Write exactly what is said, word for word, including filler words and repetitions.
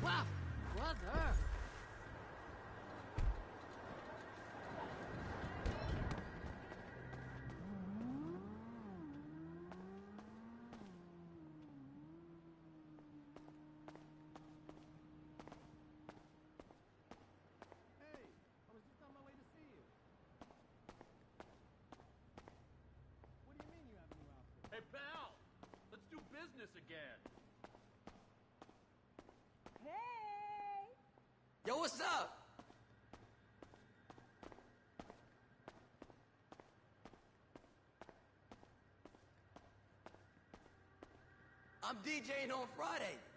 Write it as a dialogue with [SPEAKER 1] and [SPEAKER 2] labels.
[SPEAKER 1] Wow, brother!
[SPEAKER 2] Hey, I was just on my way to see you. What do you mean you have a new outfit?
[SPEAKER 3] Hey, pal! Let's do business again!
[SPEAKER 4] Hey!
[SPEAKER 1] Yo, what's up? I'm DJing on Friday.